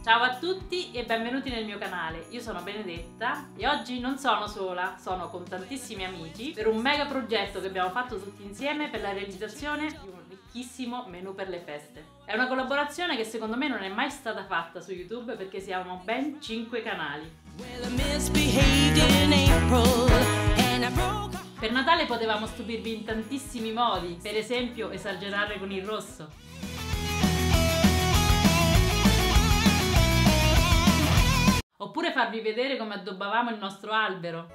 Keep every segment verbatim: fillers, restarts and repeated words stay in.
Ciao a tutti e benvenuti nel mio canale, io sono Benedetta e oggi non sono sola, sono con tantissimi amici per un mega progetto che abbiamo fatto tutti insieme per la realizzazione di un ricchissimo menù per le feste. È una collaborazione che secondo me non è mai stata fatta su YouTube perché siamo ben cinque canali. Per Natale potevamo stupirvi in tantissimi modi, per esempio esagerare con il rosso. Oppure farvi vedere come addobbavamo il nostro albero.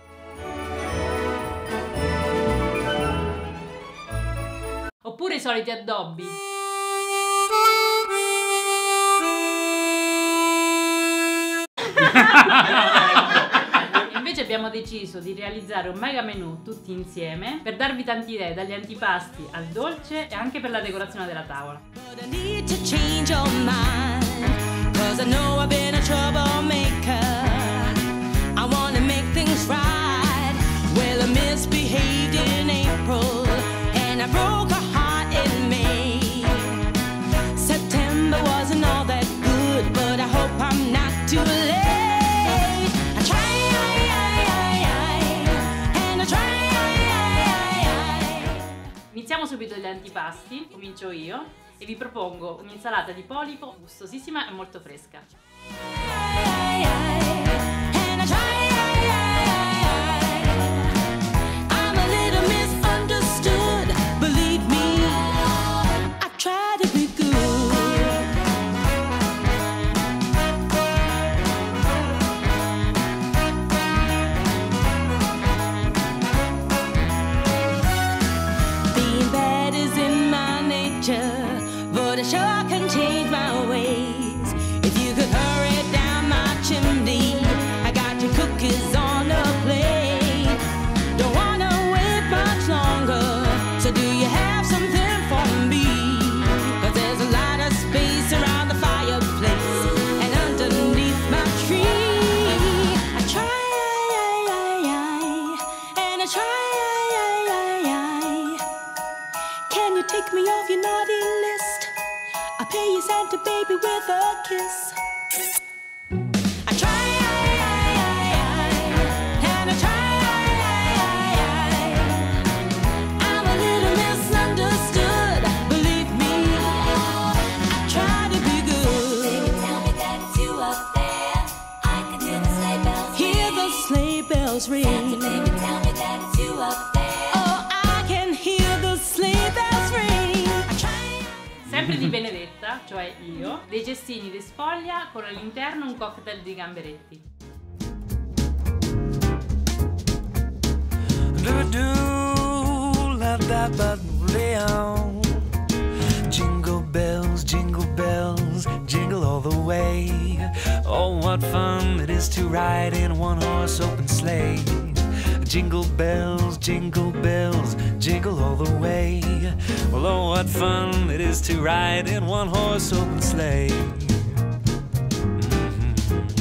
Oppure i soliti addobbi. Invece abbiamo deciso di realizzare un mega menù tutti insieme per darvi tante idee, dagli antipasti al dolce e anche per la decorazione della tavola. I know I've been a troublemaker. I wanna make things right. Well, I misbehaved in April and I broke a heart in May. September wasn't all that good, but I hope I'm not too late. I try and I try. Iniziamo subito gli antipasti, comincio io. E vi propongo un'insalata di polipo gustosissima e molto fresca. But I sure can change my ways. If you could hurry down my chimney, I got your cookies on the plate. Don't wanna wait much longer, so do you have something for me? Cause there's a lot of space around the fireplace and underneath my tree. I try and I try. Can you take me off your naughty list? I'll pay you Santa baby with a kiss. I try and I try. I'm a little misunderstood, believe me. I try to be good. Baby, tell me that it's you up there. I can hear the sleigh bells ring. Hear the sleigh bells ring. Santa baby, tell me that it's you up there. Oh, I can hear the sleigh bells ring. I try. Sempre di Benedetta, cioè io, dei cestini di sfoglia con all'interno un cocktail di gamberetti. Jingle bells, jingle bells, jingle all the way. Oh, what fun it is to ride in one horse open sleigh. Jingle bells, jingle bells, jingle all the way. Well, oh, what fun it is to ride in one horse open sleigh. Mm-hmm.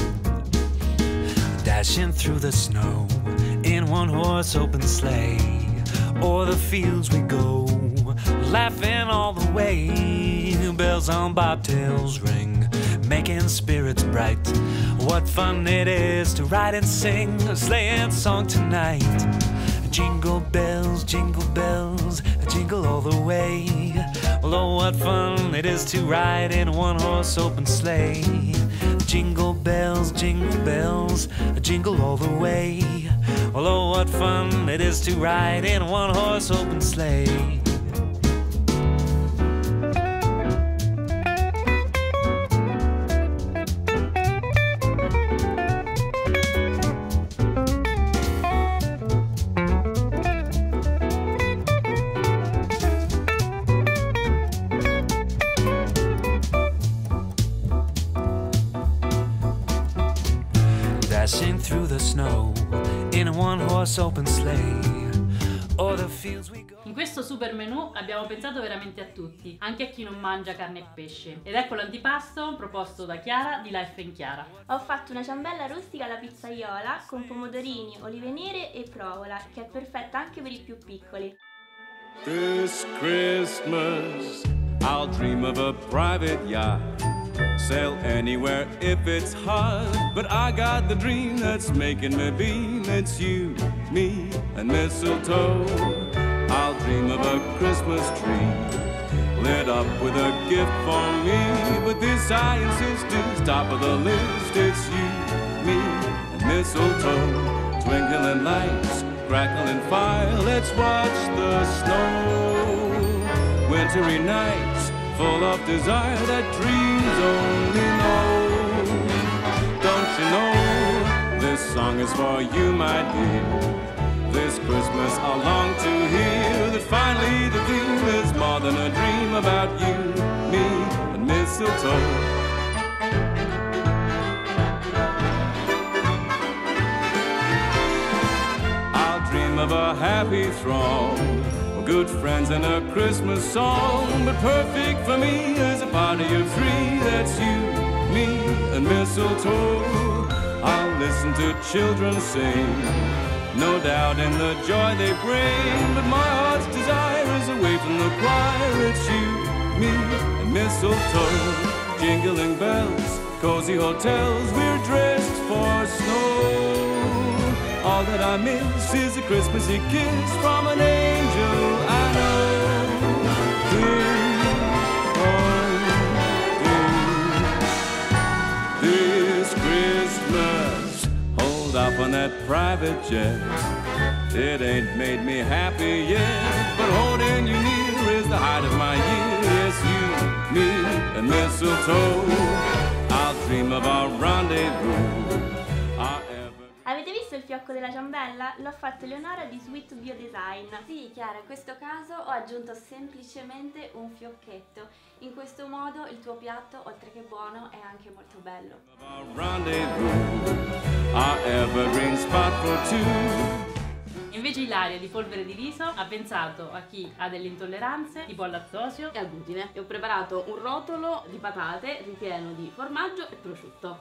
Dashing through the snow in one horse open sleigh. O'er the fields we go, laughing all the way. Bells on bobtails ring, making spirits bright. What fun it is to ride and sing a sleighing song tonight. Jingle bells, jingle bells, jingle all the way. Well, oh, what fun it is to ride in one horse open sleigh. Jingle bells, jingle bells, jingle all the way. Well, oh, what fun it is to ride in one horse open sleigh. Dashing through the snow in a one-horse open sleigh. O'er the fields we go. In questo super menù abbiamo pensato veramente a tutti, anche a chi non mangia carne e pesce. Ed ecco l'antipasto proposto da Chiara di Life and Chiara. Ho fatto una ciambella rustica alla pizzaiola con pomodorini, olive nere e provola, che è perfetta anche per i più piccoli. This Christmas I'll dream of a private yacht sail anywhere if it's hard, but I got the dream that's making me beam. It's you, me, and mistletoe. I'll dream of a Christmas tree lit up with a gift for me, but this I insist is top of the list. It's you, me, and mistletoe. Twinkling lights, crackling fire, let's watch the snow. Wintry nights, full of desire that dreams only know. Don't you know, this song is for you, my dear. This Christmas I long to hear that finally the theme is more than a dream about you, me, and mistletoe. I'll dream of a happy throng, good friends and a Christmas song, but perfect for me is a party of three. That's you, me, and mistletoe. I'll listen to children sing, no doubt in the joy they bring, but my heart's desire is away from the choir. It's you, me, and mistletoe. Jingling bells, cozy hotels, we're dressed for snow. All that I miss is a Christmassy kiss from an angel I know. Dear, oh, dear, this Christmas, hold up on that private jet. It ain't made me happy yet, but holding you near is the height of my year. Yes, you, me, and mistletoe. I'll dream of our rendezvous. Our Avete visto il fiocco della ciambella? L'ho fatto Eleonora di Sweet Bio Design. Sì, Chiara, in questo caso ho aggiunto semplicemente un fiocchetto. In questo modo il tuo piatto, oltre che buono, è anche molto bello. Invece Ilaria di polvere di riso ha pensato a chi ha delle intolleranze, tipo al lattosio E al glutine. E ho preparato un rotolo di patate ripieno di formaggio e prosciutto.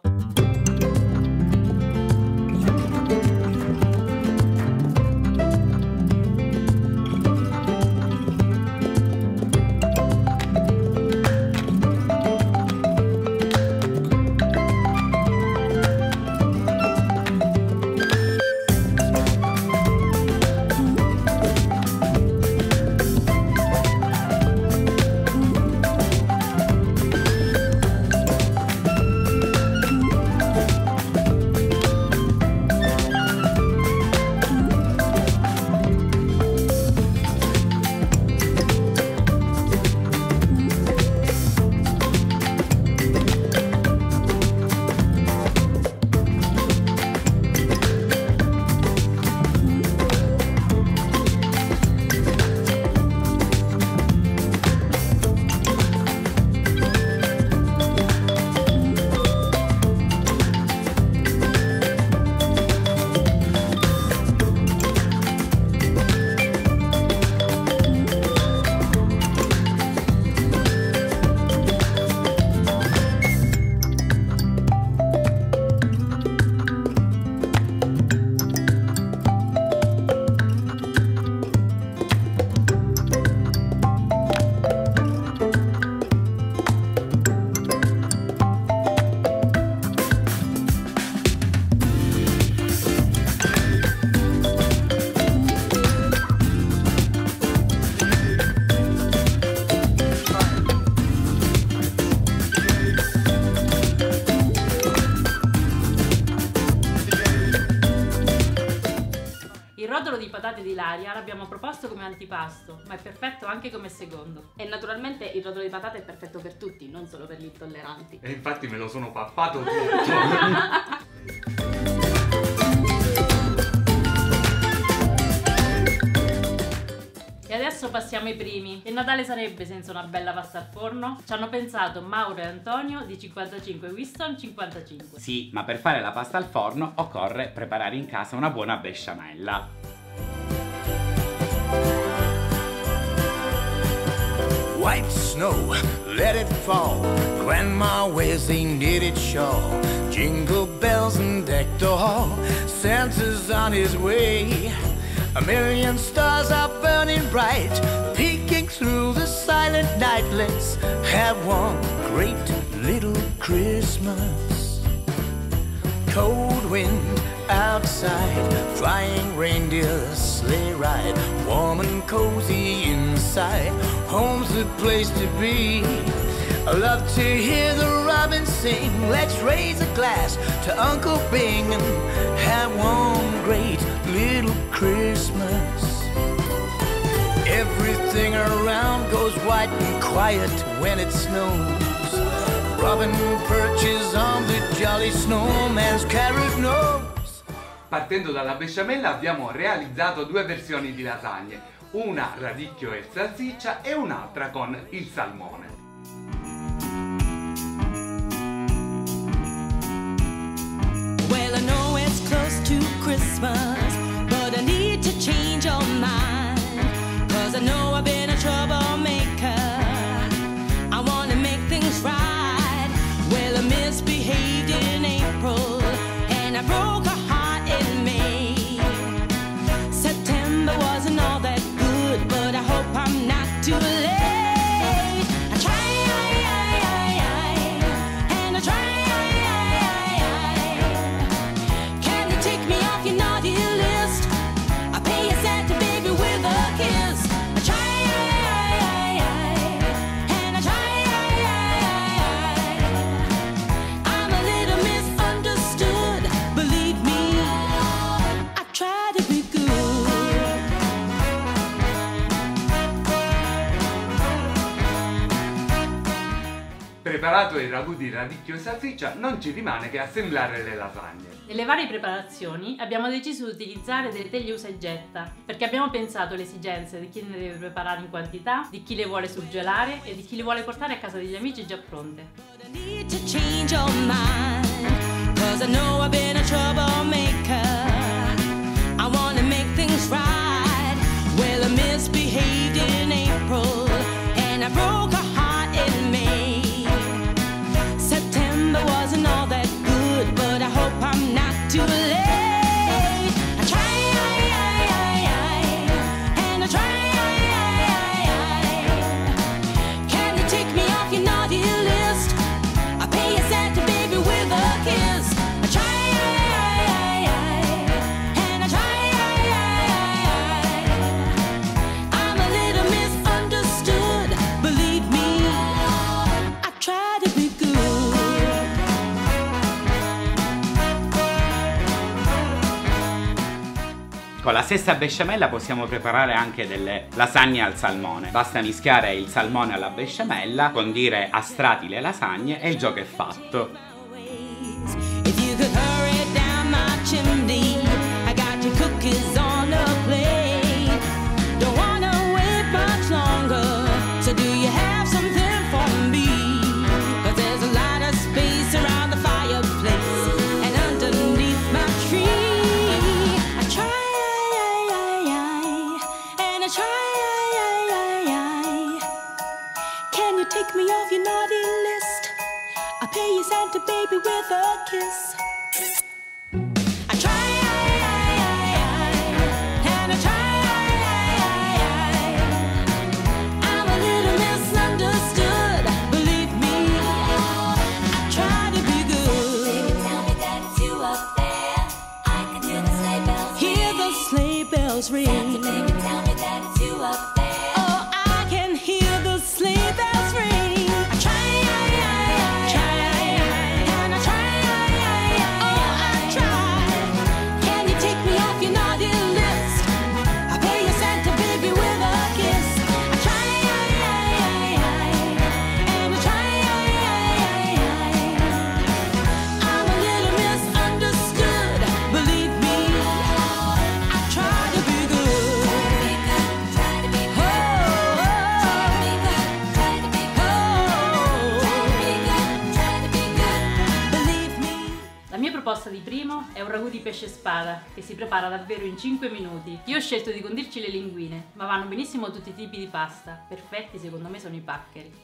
Il rotolo di patate di Ilaria l'abbiamo proposto come antipasto, ma è perfetto anche come secondo. E naturalmente il rotolo di patate è perfetto per tutti, non solo per gli intolleranti. E infatti me lo sono pappato tutto. E adesso passiamo ai primi. Che Natale sarebbe senza una bella pasta al forno? Ci hanno pensato Mauro e Antonio di cinquantacinque Winston cinquantacinque. Sì, ma per fare la pasta al forno occorre preparare in casa una buona besciamella. White snow, let it fall. Grandma wears a knitted shawl. Jingle bells and deck the hall. Santa's on his way. A million stars are burning bright, peeking through the silent night. Let's have one great little Christmas. Cold wind outside, flying reindeer sleigh ride, warm and cozy inside, home's the place to be. I love to hear the robins sing, let's raise a glass to Uncle Bing and have one great little Christmas. Everything around goes white and quiet when it snows. Robin perches on the jolly snowman's carrot nose. Partendo dalla besciamella abbiamo realizzato due versioni di lasagne, una radicchio e salsiccia e un'altra con il salmone. Well, I know it's close to Christmas, but I need to change your mind, 'cause I know I've been a troublemaker. I wanna make things right. Well, I misbehaved in April, and I broke a heart in May. September wasn't all that good, but I hope I'm not too late. I try, and I try. Can you take me off your naughty list? I pay you Santa baby with a kiss. I try, and I try. I'm a little misunderstood, believe me. I try to be good. Preparato il ragù di radicchio e salsiccia, non ci rimane che assemblare le lasagne. Nelle varie preparazioni abbiamo deciso di utilizzare delle teglie usa e getta, perché abbiamo pensato alle esigenze di chi ne deve preparare in quantità, di chi le vuole surgelare e di chi le vuole portare a casa degli amici già pronte. I need to change your mind, 'cause I know I've been a troublemaker. I wanna make things right. Well, I misbehaved in April, and I broke a heart in May. September wasn't all that good, but I hope I'm not too late. I try, and I try. Can you take me off your naughty list? I pay you Santa baby with a kiss. I try, and I try. I'm a little misunderstood, believe me. I try to be good. Con la stessa besciamella possiamo preparare anche delle lasagne al salmone. Basta mischiare il salmone alla besciamella, condire a strati le lasagne e il gioco è fatto. If you could hurry down my chimney, I got your cookies on a plate. Don't wanna wait much longer, so do you have something for me? 'Cause there's a lot of space around the fireplace and underneath my tree. I try, and I try. Can you take me off your naughty list? I pay you Santa baby with a kiss. I try, and I try. I'm a little misunderstood, believe me. I try to be good. Tell me that it's you up there. I can hear the sleigh bells. Hear the sleigh bells ring. Santa baby, tell me that it's you up there. Oh, I can hear the sleigh bells ring. I try. proposta di primo è un ragù di pesce spada che si prepara davvero in cinque minuti. Io ho scelto di condirci le linguine, ma vanno benissimo tutti i tipi di pasta. Perfetti secondo me sono i paccheri.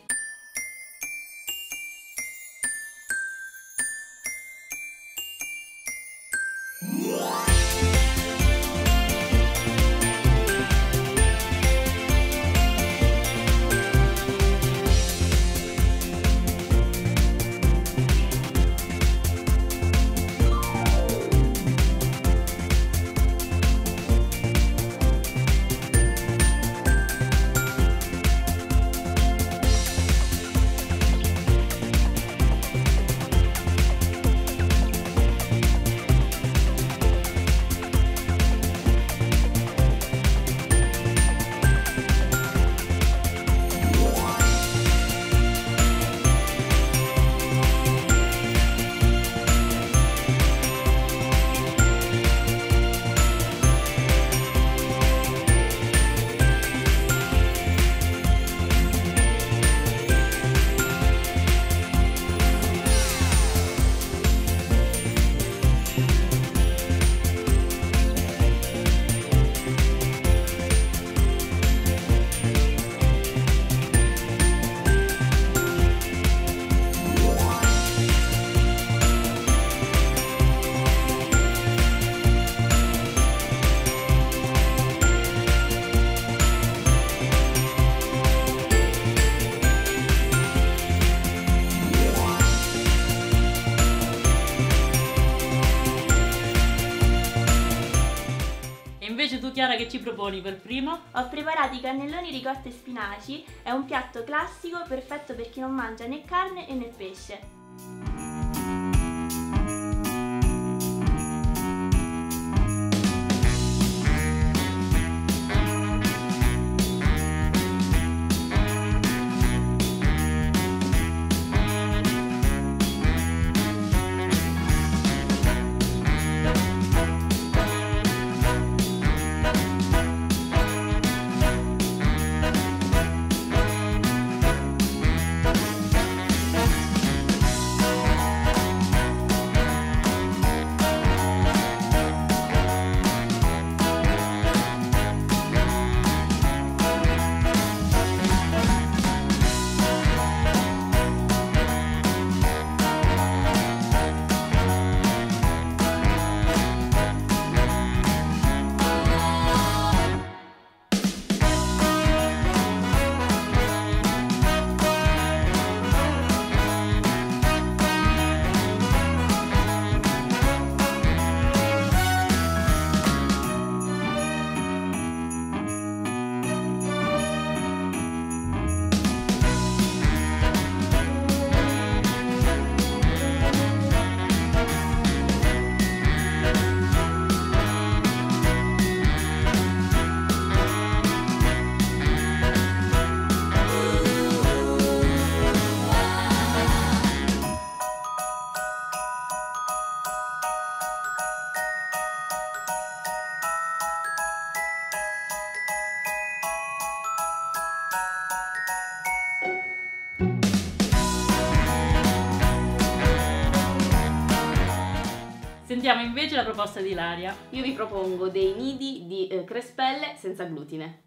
Chiara, che ci proponi per primo? Ho preparato i cannelloni ricotti e spinaci, è un piatto classico perfetto per chi non mangia né carne né pesce. Sentiamo invece la proposta di Ilaria. Io vi propongo dei nidi di eh, crespelle senza glutine.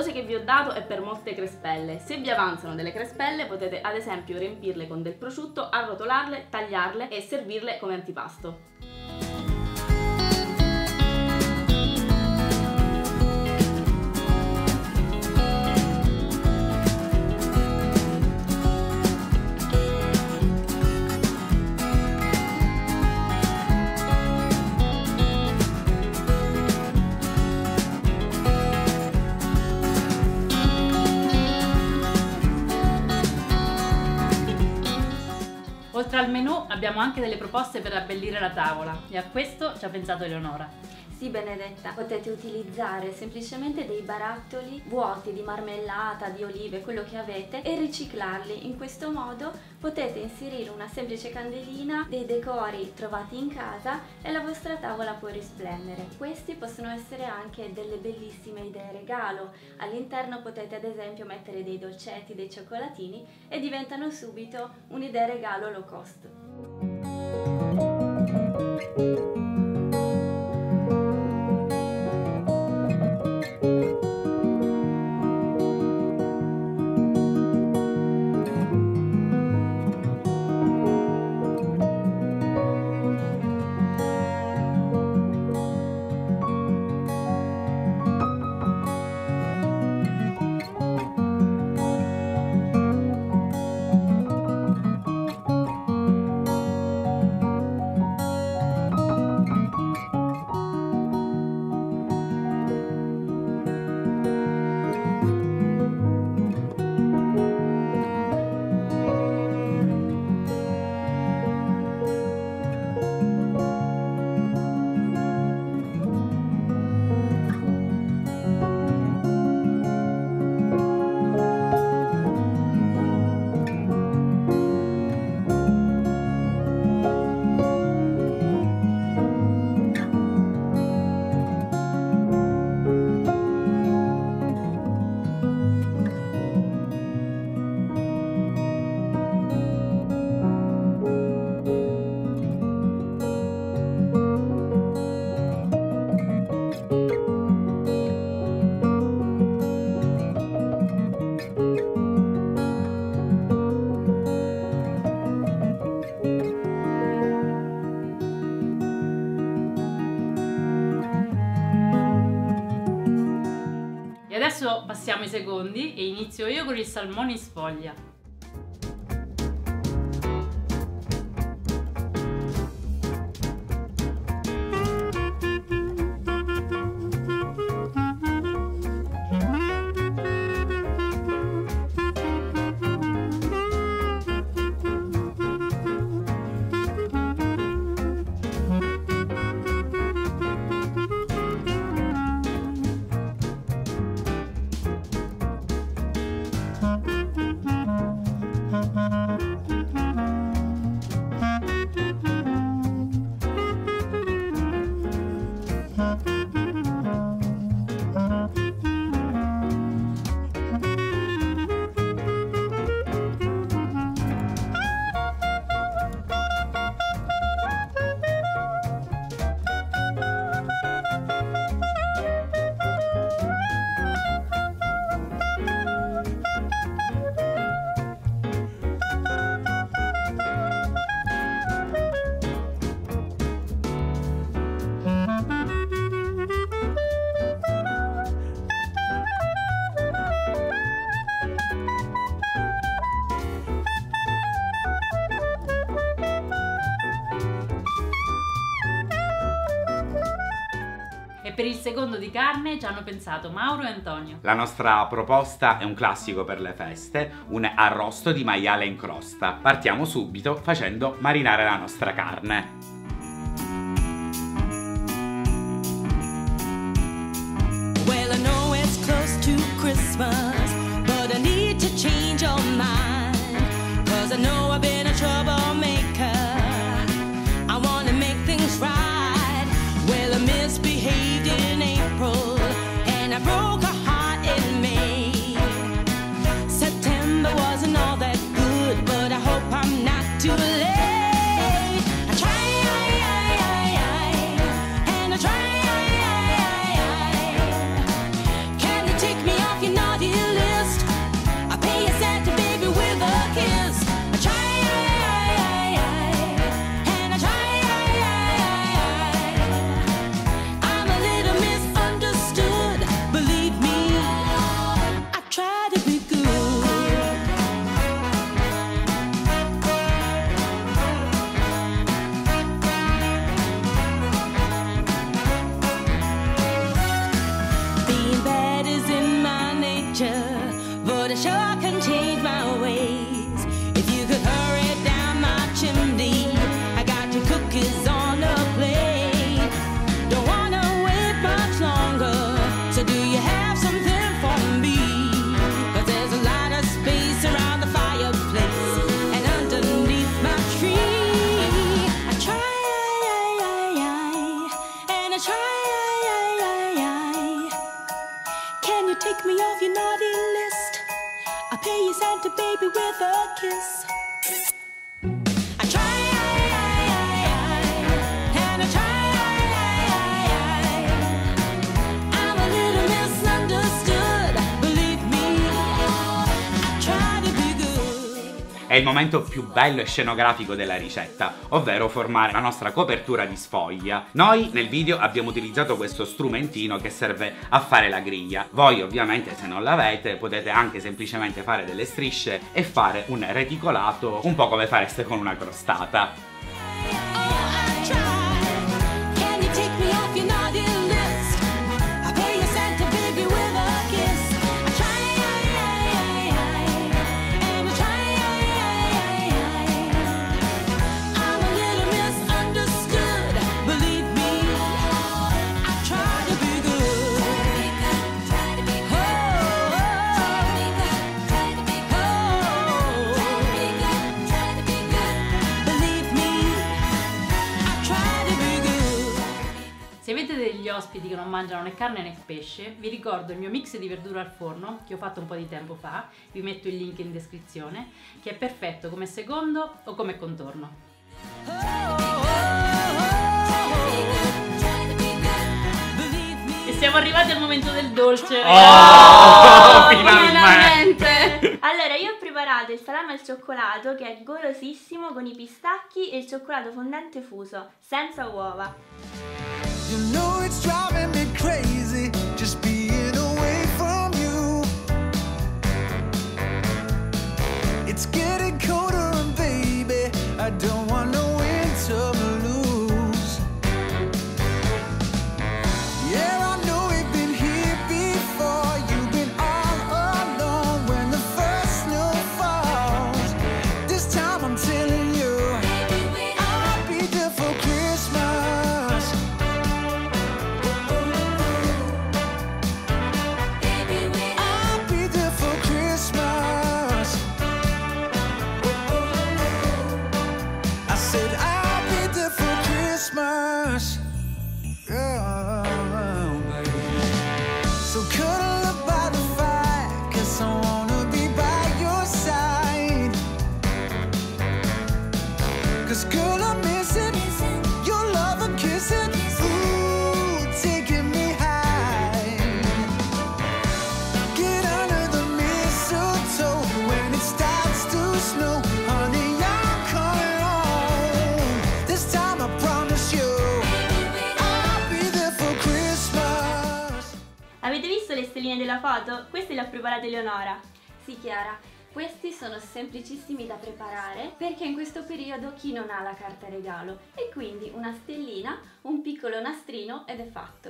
dose che vi ho dato è per molte crespelle. Se vi avanzano delle crespelle potete ad esempio riempirle con del prosciutto, arrotolarle, tagliarle e servirle come antipasto. Oltre al menù abbiamo anche delle proposte per abbellire la tavola e a questo ci ha pensato Eleonora. Sì, Benedetta, potete utilizzare semplicemente dei barattoli vuoti di marmellata, di olive, quello che avete, e riciclarli. In questo modo potete inserire una semplice candelina, dei decori trovati in casa e la vostra tavola può risplendere. Questi possono essere anche delle bellissime idee regalo. All'interno potete ad esempio mettere dei dolcetti, dei cioccolatini e diventano subito un'idea regalo low cost. Adesso passiamo ai secondi e inizio io con il salmone in sfoglia. Per il secondo di carne ci hanno pensato Mauro e Antonio. La nostra proposta è un classico per le feste, un arrosto di maiale in crosta. Partiamo subito facendo marinare la nostra carne. Well, I know it's close to Christmas, but I need to change your mind, 'cause I know I've been a troublemaker. I wanna make things right. Well, I misbehaved in April and I broke a heart in May. September wasn't all that good, but I hope I'm not too late. I try but I sure can change my ways. If you could hurry down my chimney, I got your cookies on the plate. Don't wanna wait much longer, so do you have something for me? 'Cause there's a lot of space around the fireplace and underneath my tree. I try, and I try. Can you take me off your naughty list? I'll pay you Santa baby with a kiss. I try, and I try. I'm a little misunderstood, believe me. I try to be good. È il momento più bello e scenografico della ricetta, ovvero formare la nostra copertura di sfoglia. Noi nel video abbiamo utilizzato questo strumentino che serve a fare la griglia. Voi ovviamente, se non l'avete, potete anche semplicemente fare delle strisce e fare un reticolato, un po' come fareste con una crostata. Se avete degli ospiti che non mangiano né carne né pesce, vi ricordo il mio mix di verdura al forno che ho fatto un po' di tempo fa, vi metto il link in descrizione, che è perfetto come secondo o come contorno. E siamo arrivati al momento del dolce. Oh, finalmente! Allora, io ho preparato il salame al cioccolato, che è golosissimo, con i pistacchi e il cioccolato fondente fuso, senza uova. You know it's driving me crazy, just being away from you. It's getting colder and baby, I don't want no winter blues. Yeah, I know we've been here before, you've been all alone when the first snow falls. This time I'm telling you, I'll be there for Christmas. Girl, I'm missing your love and kissing, ooh, taking me high. Get under the mistletoe when it starts to snow, honey, I'm coming home. This time I promise you, I'll be there for Christmas. Avete visto le stelline della foto? Queste le ha preparate Eleonora. Sì, Chiara. Questi sono semplicissimi da preparare perché in questo periodo chi non ha la carta regalo? E quindi una stellina, un piccolo nastrino ed è fatto.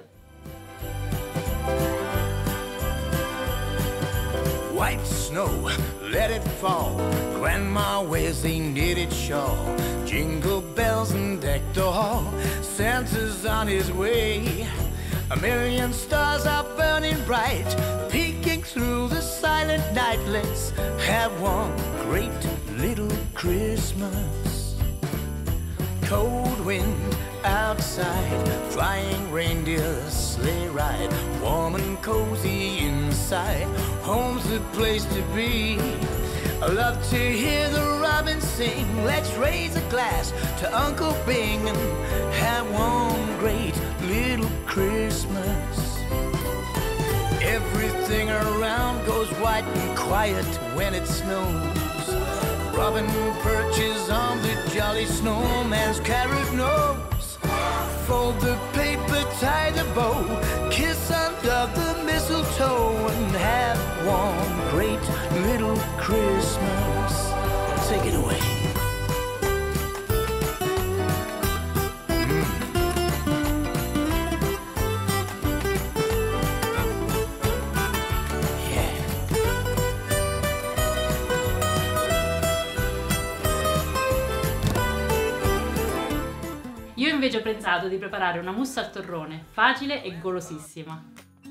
White snow, let it fall. Grandma wears a knitted shawl. Jingle bells and deck the hall. Santa's on his way. A million stars are burning bright, peeking through the silent night. Let's have one great little Christmas. Cold wind outside, flying reindeer sleigh ride. Warm and cozy inside, home's the place to be. I love to hear the robins sing. Let's raise a glass to Uncle Bing and have one great little Christmas. Everything around goes white and quiet when it snows. Robin perches on the jolly snowman's carrot nose. Fold the paper, tie the bow, kiss under the mistletoe, and have one great little Christmas. Take it away. Mm. Yeah. invece ho pensato di preparare una mousse al torrone, facile e golosissima.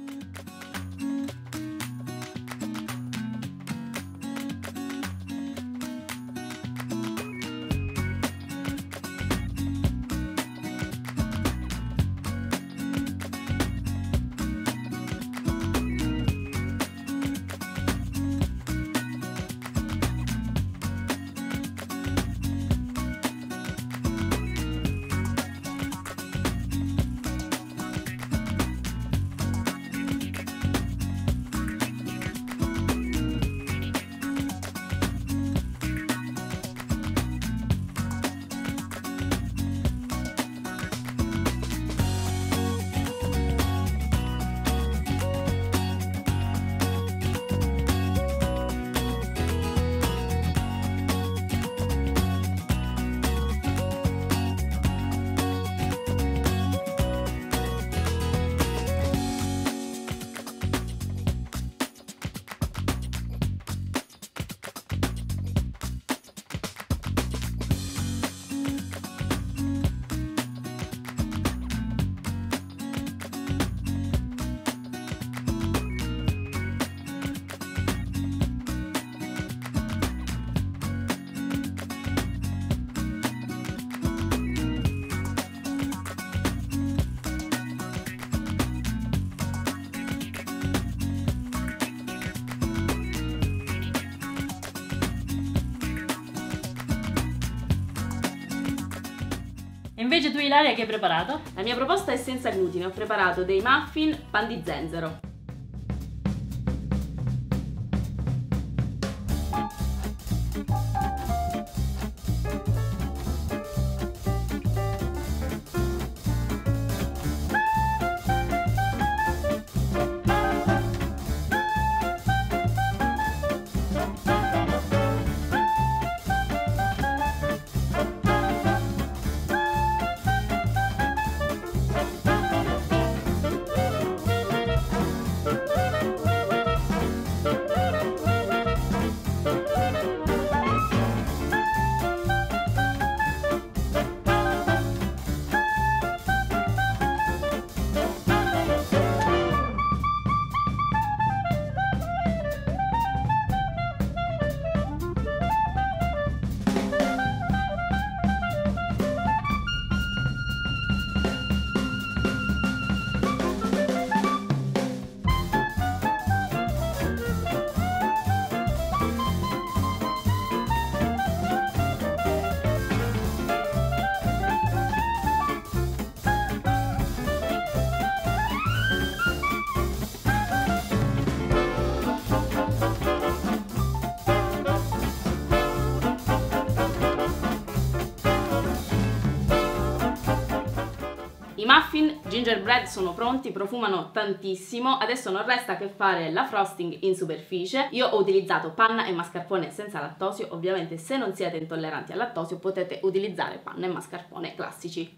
E invece tu, Ilaria, che hai preparato? La mia proposta è senza glutine, ho preparato dei muffin pan di zenzero. I muffin gingerbread sono pronti, profumano tantissimo, adesso non resta che fare la frosting in superficie. Io ho utilizzato panna e mascarpone senza lattosio, ovviamente se non siete intolleranti al lattosio potete utilizzare panna e mascarpone classici.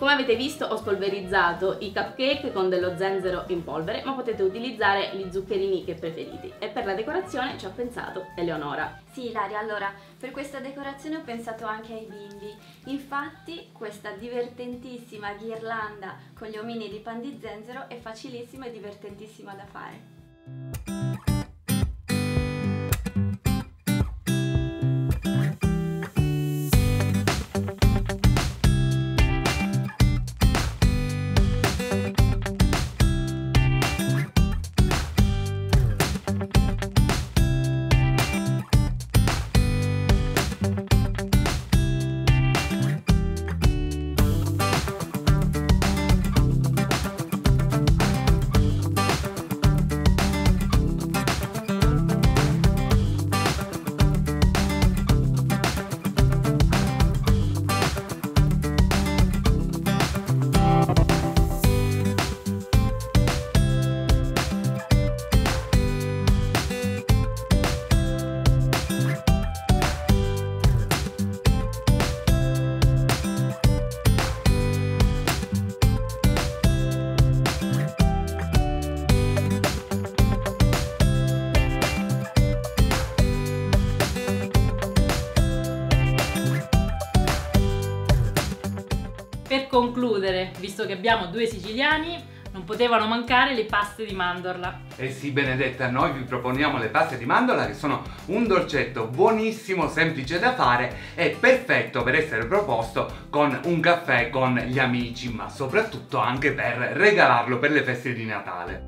Come avete visto ho spolverizzato i cupcake con dello zenzero in polvere, ma potete utilizzare gli zuccherini che preferite. E per la decorazione ci ha pensato Eleonora. Sì, Ilaria, allora per questa decorazione ho pensato anche ai bimbi. Infatti questa divertentissima ghirlanda con gli omini di pan di zenzero è facilissima e divertentissima da fare. Per concludere, visto che abbiamo due siciliani, non potevano mancare le paste di mandorla. Eh sì, Benedetta, noi vi proponiamo le paste di mandorla, che sono un dolcetto buonissimo, semplice da fare e perfetto per essere proposto con un caffè con gli amici, ma soprattutto anche per regalarlo per le feste di Natale.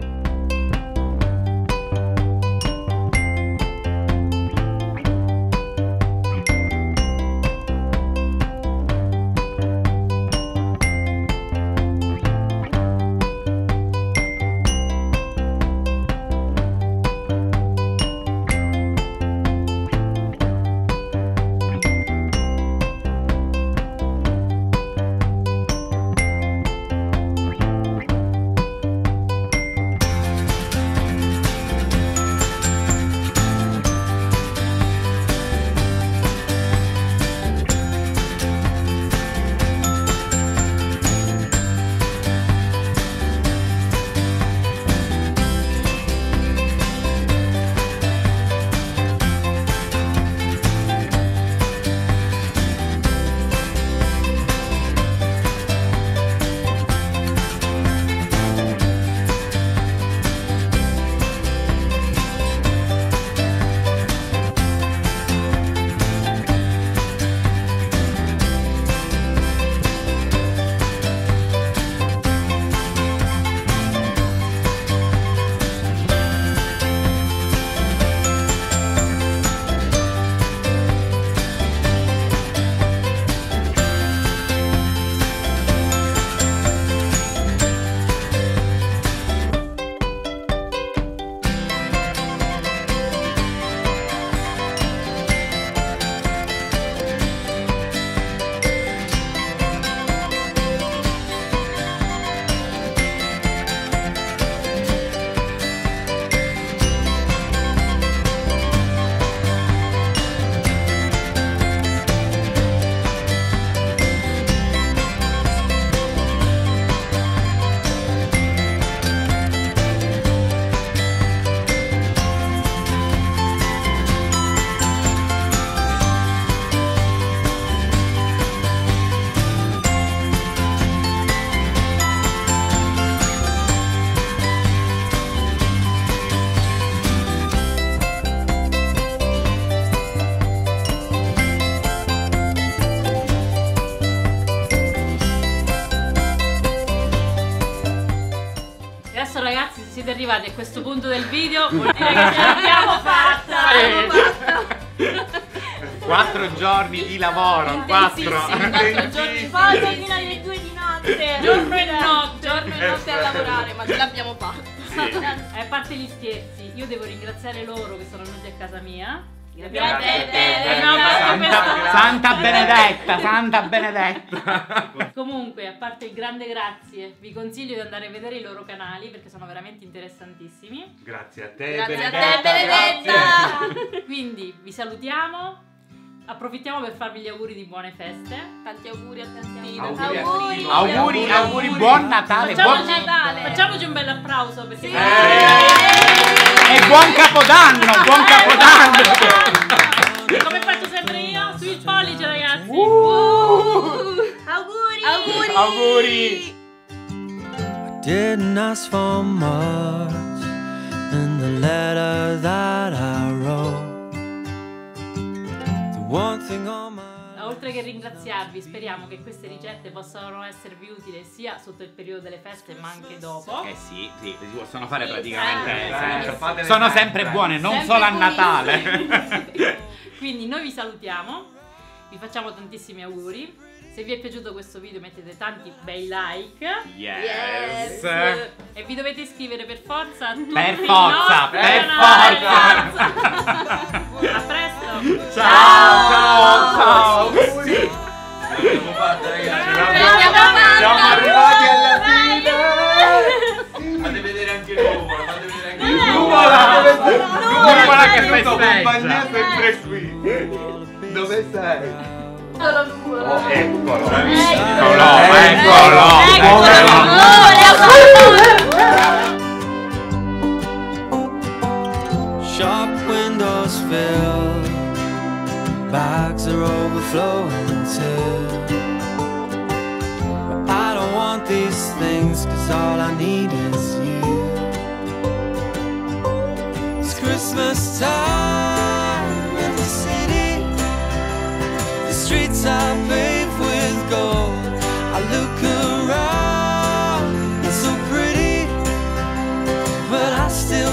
Ragazzi, se siete arrivati a questo punto del video vuol dire che ce l'abbiamo fatta! Quattro giorni di lavoro, quattro. quattro giorni Foto fino alle due di notte. Giorno e notte, giorno e notte a lavorare, ma ce l'abbiamo fatta. Sì. A parte gli scherzi, io devo ringraziare loro che sono venuti a casa mia. Grazie a te, Santa, Santa Benedetta, Santa Benedetta. Comunque, a parte il grande grazie, vi consiglio di andare a vedere i loro canali perché sono veramente interessantissimi. Grazie a te, Grazie Benedetta. a te, Benedetta. Quindi vi salutiamo. approfittiamo per farvi gli auguri di buone feste. Tanti auguri a Tantino. Auguri, Auguri. a Auguri, Auguri, auguri, buon Natale, buon... Facciamoci, Natale. facciamoci un bel applauso perché E buon Capodanno, buon Capodanno! come faccio sempre io, sui pollici ragazzi. Auguri! Auguri. Auguri! Didn't ask for much in the letter that I wrote. The one thing on my Oltre che ringraziarvi, speriamo che queste ricette possano esservi utili sia sotto il periodo delle feste ma anche dopo. Eh sì, sì, si possono fare praticamente. eh, sempre. eh, fatele Sono sempre. sempre buone, non Sempre solo a buonissime. Natale. Quindi noi vi salutiamo, vi facciamo tantissimi auguri. Se vi è piaciuto questo video mettete tanti bei like. Yes. E vi dovete iscrivere per forza a tutti Per i forza, nostri per canali. forza. A presto. Ciao, ciao, ciao. Auguri. L'abbiamo fatta, ragazzi. Siamo arrivati alla fine. Fate vedere anche il numero, fate vedere anche il Nuvola, nuvola che compagnia festeggia. sempre qui. Dove sei? Solo numero. Oh, eccolo. Eccolo, eccolo, eccolo. shop windows fill, bags are overflowing too. But I don't want these things, cause all I need is you. It's Christmas time in the city, the streets are paved with gold. I look around, it's so pretty, but I still